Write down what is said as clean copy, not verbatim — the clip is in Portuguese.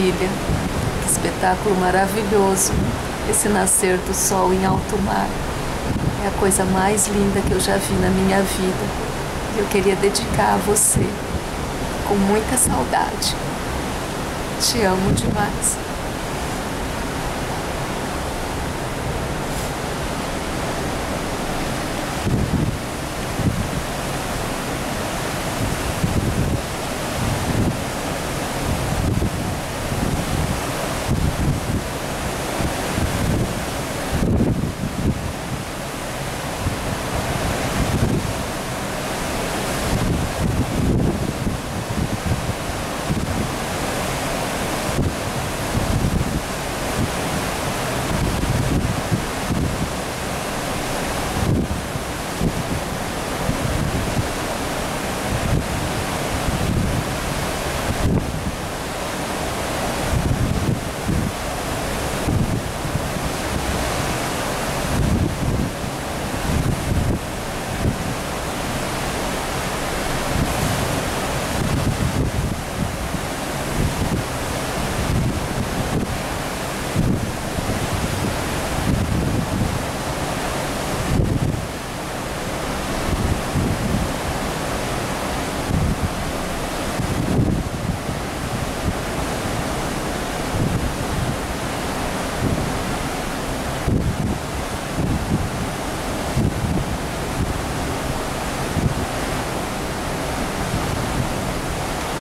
filha, que espetáculo maravilhoso, esse nascer do sol em alto mar. É a coisa mais linda que eu já vi na minha vida. E eu queria dedicar a você, com muita saudade. Te amo demais.